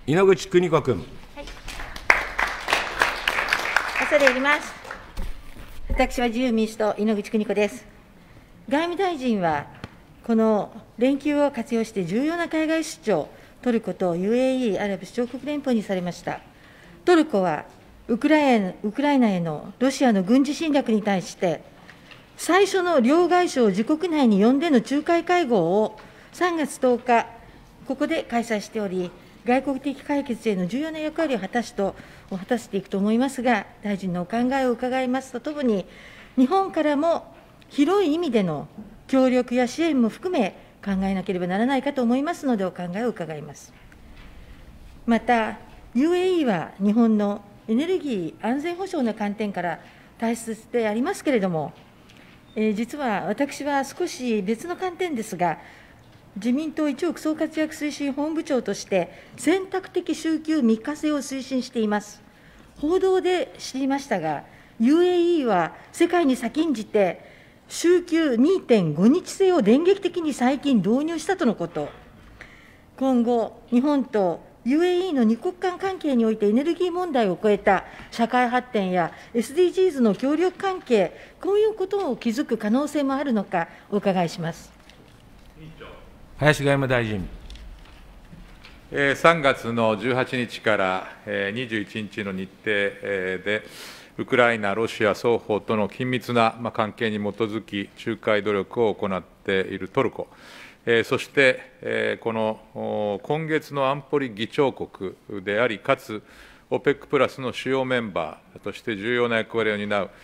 猪口邦子君。 恐れ入ります。私は自由民主党、猪口邦子です。外務大臣は、この連休を活用して重要な海外出張、トルコと UAE アラブ首長国連邦にされました。トルコはウクライナへのロシアの軍事侵略に対して、最初の両外相を自国内に呼んでの仲介会合を3月10日、ここで開催しており、外交的解決への重要な役割を果たしていくと思いますが、大臣のお考えを伺いますとともに、日本からも広い意味での協力や支援も含め、考えなければならないかと思いますので、お考えを伺います。また、UAE は日本のエネルギー安全保障の観点から大切でありますけれども、実は私は少し別の観点ですが、自民党一億総活躍推進本部長として、選択的週休3日制を推進しています。報道で知りましたが、UAE は世界に先んじて、週休 2.5 日制を電撃的に最近導入したとのこと。今後、日本と UAE の二国間関係においてエネルギー問題を超えた社会発展や SDGs の協力関係、こういうことを築く可能性もあるのか、お伺いします。 林外務大臣。 3月の18日から21日の日程で、ウクライナ、ロシア双方との緊密な関係に基づき、仲介努力を行っているトルコ、そしてこの今月の安保理議長国であり、かつ OPEC プラスの主要メンバーとして重要な役割を担う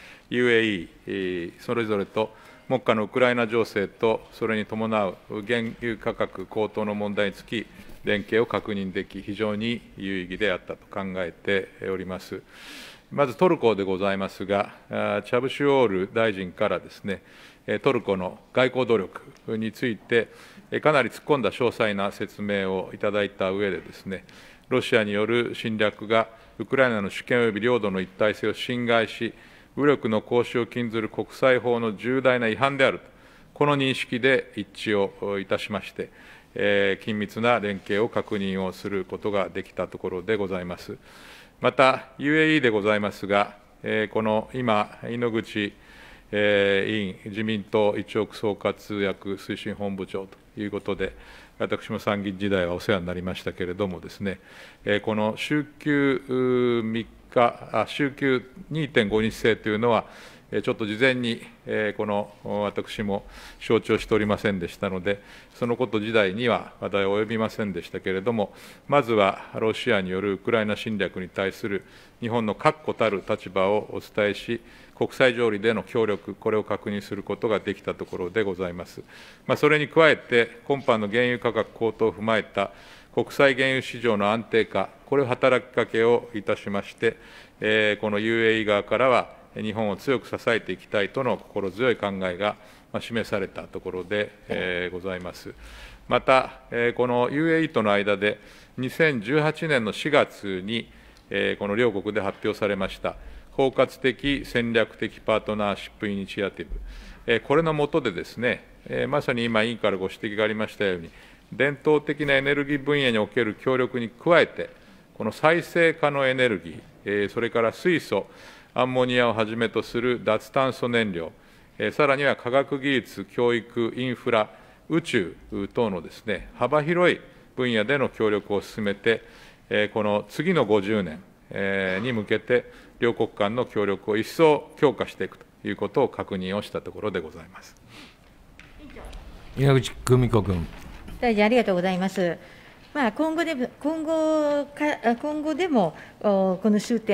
UAE、それぞれと、目下のウクライナ情勢と、それに伴う原油価格高騰の問題につき、連携を確認でき、非常に有意義であったと考えております。まずトルコでございますが、チャブシュオール大臣からですね、トルコの外交努力について、かなり突っ込んだ詳細な説明をいただいた上でですね、ロシアによる侵略がウクライナの主権及び領土の一体性を侵害し、武力の行使を禁ずる国際法の重大な違反であると、この認識で一致をいたしまして、緊密な連携を確認をすることができたところでございます。また、UAE でございますが、この今、猪口委員、自民党一億総活躍推進本部長ということで、私も参議院時代はお世話になりましたけれどもですね、この週休週休 2.5 日制というのは、ちょっと事前にこの私も承知をしておりませんでしたので、そのこと自体には話題を及びませんでしたけれども、まずはロシアによるウクライナ侵略に対する日本の確固たる立場をお伝えし、国際条理での協力、これを確認することができたところでございます。それに加えて、今般の原油価格高騰を踏まえた国際原油市場の安定化、これを働きかけをいたしまして、この UAE 側からは、日本を強く支えていきたいとの心強い考えが示されたところでございます。また、この UAE との間で、2018年の4月に、この両国で発表されました、包括的戦略的パートナーシップイニシアティブ、これの下でですね、まさに今、委員からご指摘がありましたように、伝統的なエネルギー分野における協力に加えて、この再生可能エネルギー、それから水素、アンモニアをはじめとする脱炭素燃料、さらには科学技術、教育、インフラ、宇宙等のですね、幅広い分野での協力を進めて、この次の50年に向けて、両国間の協力を一層強化していくということを確認をしたところでございます。 猪口邦子君。 大臣、ありがとうございます。今後でも、この週休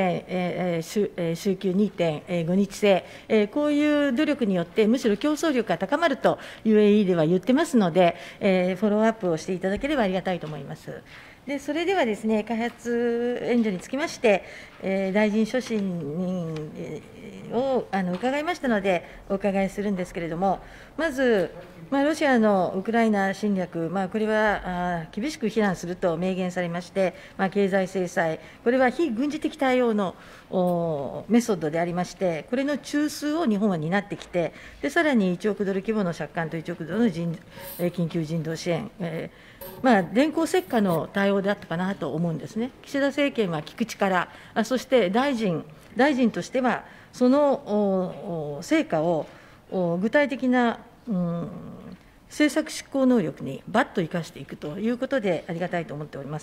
2.5 日制、こういう努力によって、むしろ競争力が高まると UAE では言ってますので、フォローアップをしていただければありがたいと思います。でそれではですね、開発援助につきまして、大臣所信を伺いましたので、お伺いするんですけれども、まず、ロシアのウクライナ侵略、これは厳しく非難すると明言されまして、経済制裁、これは非軍事的対応のメソッドでありまして、これの中枢を日本は担ってきて、さらに1億ドル規模の借款と1億ドルの緊急人道支援、 電光石火の対応であったかなと思うんですね。岸田政権は聞く力、そして大臣としては、その成果を具体的な政策執行能力にばっと生かしていくということでありがたいと思っております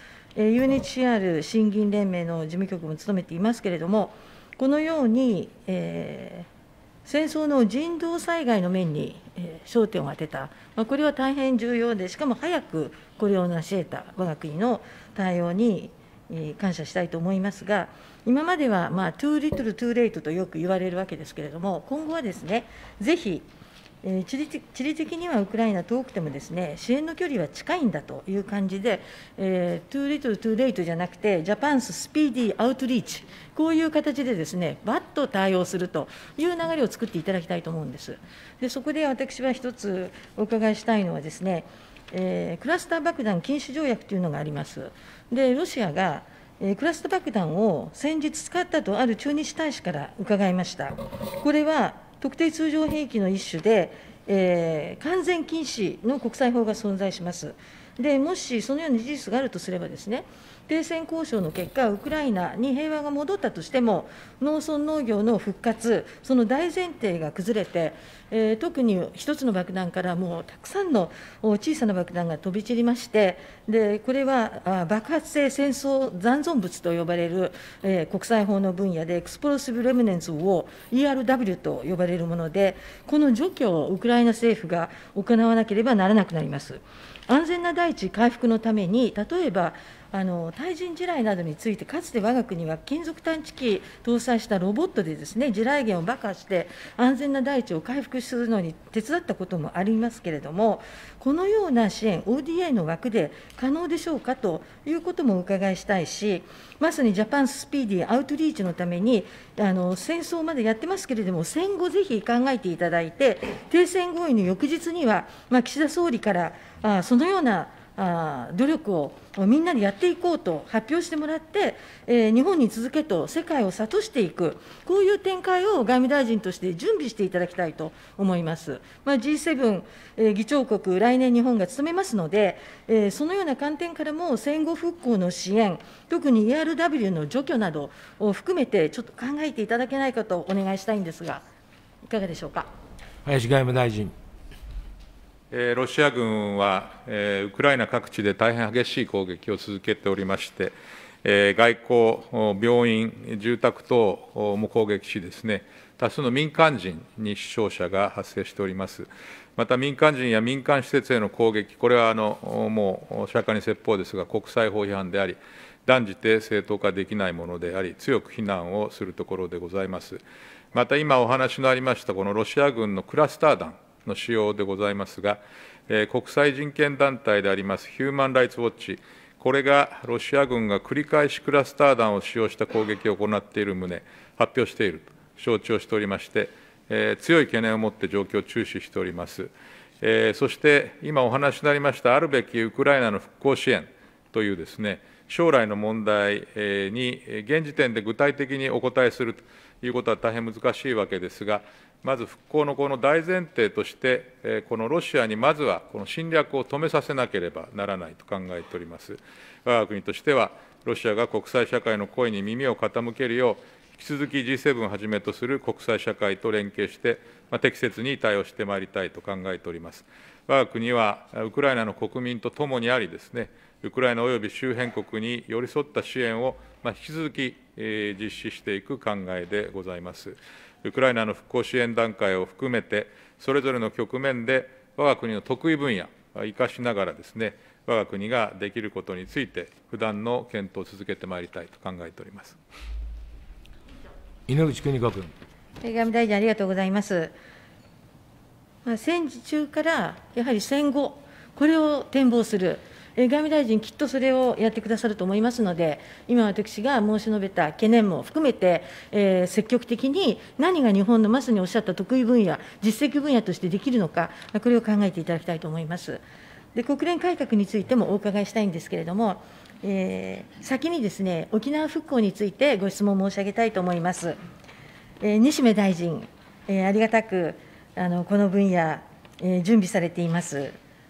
。UNHCR 審議員連盟の事務局も務めていますけれども、このように、戦争の人道災害の面に焦点を当てた、これは大変重要で、しかも早くこれを成し得た我が国の対応に感謝したいと思いますが、今まではtoo little, too late とよく言われるわけですけれども、今後はですね、ぜひ、地理的にはウクライナ遠くてもですね、支援の距離は近いんだという感じで、too little, too late じゃなくて、ジャパンススピーディーアウトリーチ、こういう形でですね、ばっと対応するという流れを作っていただきたいと思うんです。で、そこで私は一つお伺いしたいのはですね、クラスター爆弾禁止条約というのがあります。で、ロシアがクラスター爆弾を先日使ったとある駐日大使から伺いました。これは特定通常兵器の一種で、完全禁止の国際法が存在します。で、もしそのような事実があるとすればですね、停戦交渉の結果、ウクライナに平和が戻ったとしても、農村農業の復活、その大前提が崩れて、特に一つの爆弾からもうたくさんの小さな爆弾が飛び散りまして、でこれは爆発性戦争残存物と呼ばれる、国際法の分野で、エクスプロシブ・レムネンツを ERW と呼ばれるもので、この除去をウクライナ政府が行わなければならなくなります。安全な大地回復のために、例えば対人地雷などについて、かつて我が国は金属探知機搭載したロボットでですね、地雷原を爆破して安全な大地を回復するのに手伝ったこともありますけれども、このような支援、ODA の枠で可能でしょうかということもお伺いしたいし、まさにジャパンスピーディーアウトリーチのために、戦争までやってますけれども、戦後ぜひ考えていただいて、停戦合意の翌日には、岸田総理からそのような努力をみんなでやっていこうと発表してもらって、日本に続けと世界を諭していく、こういう展開を外務大臣として準備していただきたいと思います。G7 議長国、来年日本が務めますので、そのような観点からも戦後復興の支援、特に ERW の除去などを含めて、ちょっと考えていただけないかとお願いしたいんですが、いかがでしょうか。 林外務大臣。 ロシア軍は、ウクライナ各地で大変激しい攻撃を続けておりまして、外交、病院、住宅等も攻撃しですね、多数の民間人に死傷者が発生しております。また民間人や民間施設への攻撃、これはもう釈迦に説法ですが、国際法違反であり、断じて正当化できないものであり、強く非難をするところでございます。また今お話のありました、このロシア軍のクラスター弾の使用でございますが、国際人権団体でありますヒューマン・ライツ・ウォッチ、これがロシア軍が繰り返しクラスター弾を使用した攻撃を行っている旨、発表していると承知をしておりまして、強い懸念を持って状況を注視しております。そして今お話になりましたあるべきウクライナの復興支援というですね、将来の問題に現時点で具体的にお答えするということは大変難しいわけですが、まず復興のこの大前提として、このロシアにまずはこの侵略を止めさせなければならないと考えております。我が国としては、ロシアが国際社会の声に耳を傾けるよう、引き続き G7 をはじめとする国際社会と連携して、適切に対応してまいりたいと考えております。我が国はウクライナの国民と共にありですね、ウクライナおよび周辺国に寄り添った支援を引き続き実施していく考えでございます。ウクライナの復興支援段階を含めて、それぞれの局面で我が国の得意分野を生かしながらですね、我が国ができることについて、不断の検討を続けてまいりたいと考えております。 猪口邦子君。 外務大臣、ありがとうございます。戦時中からやはり戦後、これを展望する、外務大臣、きっとそれをやってくださると思いますので、今、私が申し述べた懸念も含めて、積極的に何が日本のまさにおっしゃった得意分野、実績分野としてできるのか、これを考えていただきたいと思います。で、国連改革についてもお伺いしたいんですけれども、先にですね、沖縄復興についてご質問申し上げたいと思います。西銘大臣、ありがたくこの分野、準備されています。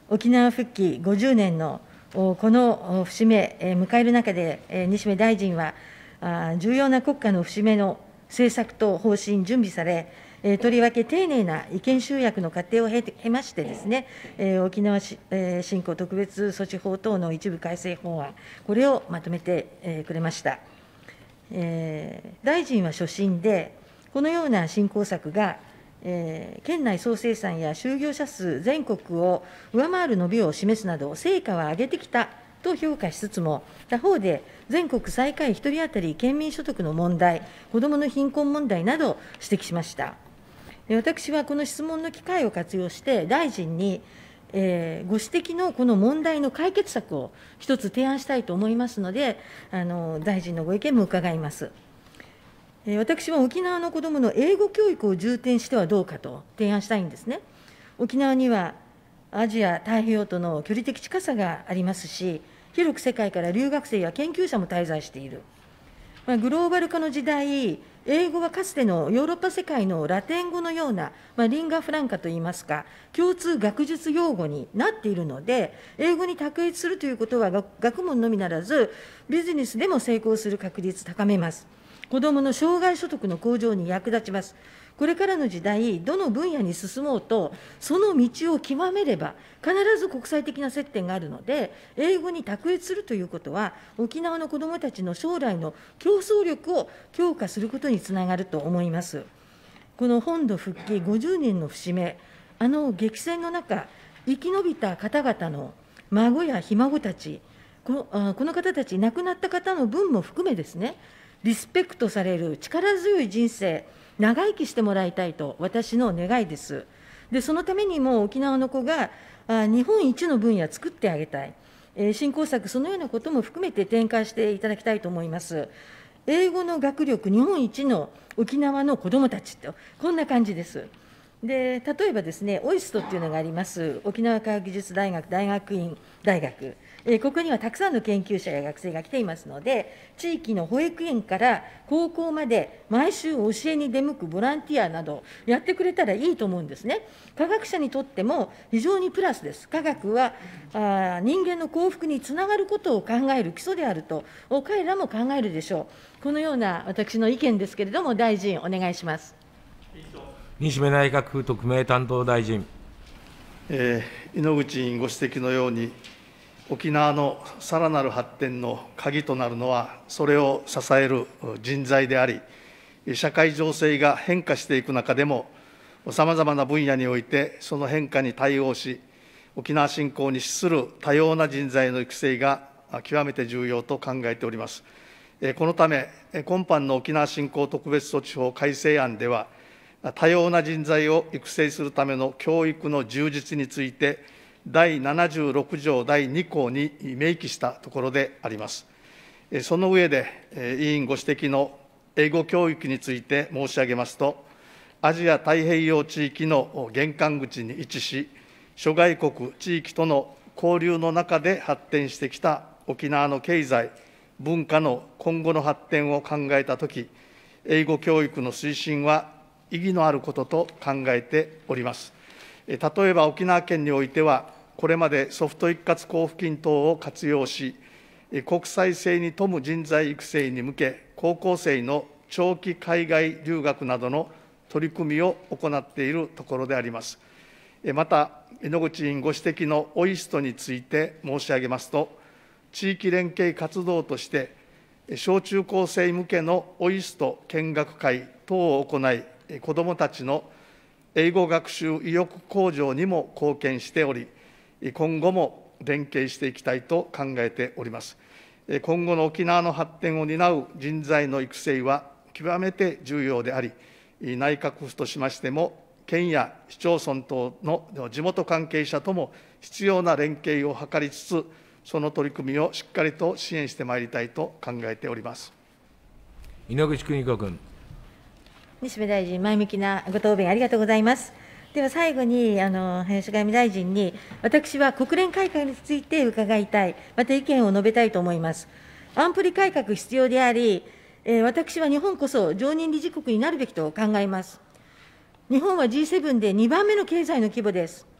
沖縄復帰50年のこの節目、迎える中で、西銘大臣は、重要な国家の節目の政策と方針準備され、とりわけ丁寧な意見集約の過程を経ましてですね、沖縄振興特別措置法等の一部改正法案、これをまとめてくれました。大臣は所信で、このような振興策が、県内総生産や就業者数全国を上回る伸びを示すなど、成果は上げてきたと評価しつつも、他方で全国最下位1人当たり県民所得の問題、子どもの貧困問題など指摘しました。私はこの質問の機会を活用して、大臣に、ご指摘のこの問題の解決策を一つ提案したいと思いますので、大臣のご意見も伺います。私は沖縄の子どもの英語教育を重点してはどうかと提案したいんですね。沖縄にはアジア太平洋との距離的近さがありますし、広く世界から留学生や研究者も滞在している。グローバル化の時代、英語はかつてのヨーロッパ世界のラテン語のような、リンガフランカといいますか、共通学術用語になっているので、英語に卓越するということは、学問のみならず、ビジネスでも成功する確率高めます。子どもの生涯所得の向上に役立ちます。これからの時代、どの分野に進もうと、その道を極めれば、必ず国際的な接点があるので、英語に卓越するということは、沖縄の子どもたちの将来の競争力を強化することにつながると思います。この本土復帰50年の節目、激戦の中、生き延びた方々の孫やひ孫たち、この方たち、亡くなった方の分も含めですね、リスペクトされる力強い人生、長生きしてもらいたいと、私の願いです。で、そのためにも沖縄の子が日本一の分野作ってあげたい。振興策、そのようなことも含めて展開していただきたいと思います。英語の学力日本一の沖縄の子どもたちと、こんな感じです。で、例えばですね、OIST っていうのがあります、沖縄科学技術大学大学院大学。ここにはたくさんの研究者や学生が来ていますので、地域の保育園から高校まで毎週教えに出向くボランティアなどやってくれたらいいと思うんですね。科学者にとっても非常にプラスです。科学は人間の幸福につながることを考える基礎であると、彼らも考えるでしょう。このような私の意見ですけれども、大臣、お願いします。 西銘内閣府特命担当大臣。 井ノ口委員ご指摘のように、沖縄のさらなる発展の鍵となるのは、それを支える人材であり、社会情勢が変化していく中でも、さまざまな分野において、その変化に対応し、沖縄振興に資する多様な人材の育成が極めて重要と考えております。このため、今般の沖縄振興特別措置法改正案では、多様な人材を育成するための教育の充実について、第76条第2項に明記したところであります。その上で、委員ご指摘の英語教育について申し上げますと、アジア太平洋地域の玄関口に位置し、諸外国地域との交流の中で発展してきた沖縄の経済、文化の今後の発展を考えたとき、英語教育の推進は意義のあることと考えております。例えば沖縄県においては、これまでソフト一括交付金等を活用し、国際性に富む人材育成に向け、高校生の長期海外留学などの取り組みを行っているところであります。また、井ノ口委員ご指摘のOISTについて申し上げますと、地域連携活動として、小中高生向けのOIST見学会等を行い、子どもたちの英語学習意欲向上にも貢献しており、今後も連携していきたいと考えております。今後の沖縄の発展を担う人材の育成は極めて重要であり、内閣府としましても、県や市町村等の地元関係者とも必要な連携を図りつつ、その取り組みをしっかりと支援してまいりたいと考えております。 井ノ口邦子君。 西銘大臣、前向きなご答弁ありがとうございます。では最後に、林外務大臣に、私は国連改革について伺いたい、また意見を述べたいと思います。安保理改革必要であり、私は日本こそ常任理事国になるべきと考えます。日本は G7 で2番目の経済の規模です。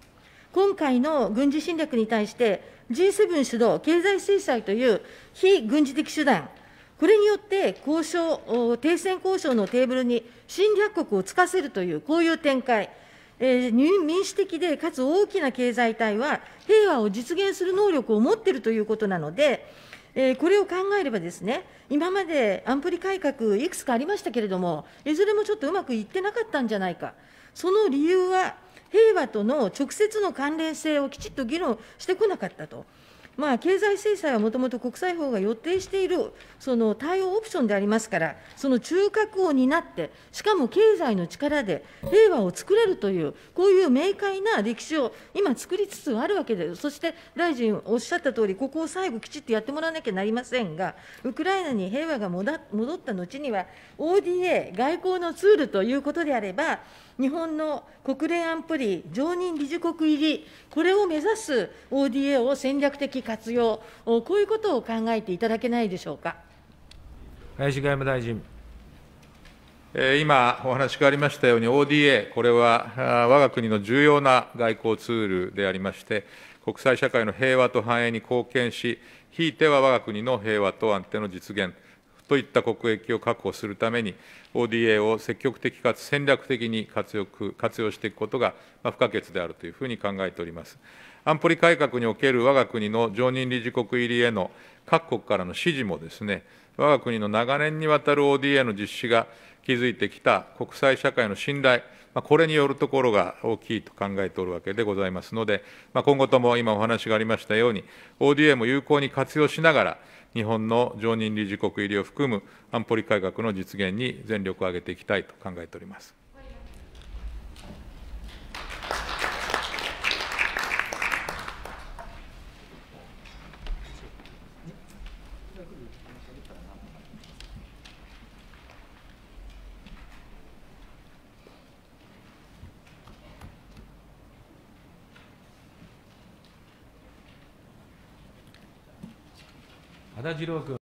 今回の軍事侵略に対して、G7 主導、経済制裁という非軍事的手段、これによって交渉、停戦交渉のテーブルに侵略国をつかせるという、こういう展開、民主的でかつ大きな経済体は、平和を実現する能力を持っているということなので、これを考えればですね、今まで安保理改革、いくつかありましたけれども、いずれもちょっとうまくいってなかったんじゃないか、その理由は、平和との直接の関連性をきちっと議論してこなかったと。経済制裁はもともと国際法が予定しているその対応オプションでありますから、その中核を担って、しかも経済の力で平和を作れるという、こういう明快な歴史を今、作りつつあるわけです。そして大臣おっしゃったとおり、ここを最後、きちっとやってもらわなきゃなりませんが、ウクライナに平和が戻った後には、ODA、外交のツールということであれば、日本の国連安保理常任理事国入り、これを目指す ODA を戦略的活用、こういうことを考えていただけないでしょうか。 林外務大臣。 今、お話がありましたように、ODA、これは我が国の重要な外交ツールでありまして、国際社会の平和と繁栄に貢献し、ひいては我が国の平和と安定の実現といった国益を確保するために、ODA を積極的かつ戦略的に活用していくことが不可欠であるというふうに考えております。安保理改革における我が国の常任理事国入りへの各国からの支持もですね、我が国の長年にわたる ODA の実施が築いてきた国際社会の信頼、これによるところが大きいと考えておるわけでございますので、今後とも今お話がありましたように、ODA も有効に活用しながら、日本の常任理事国入りを含む安保理改革の実現に全力を挙げていきたいと考えております。 羽田次郎君。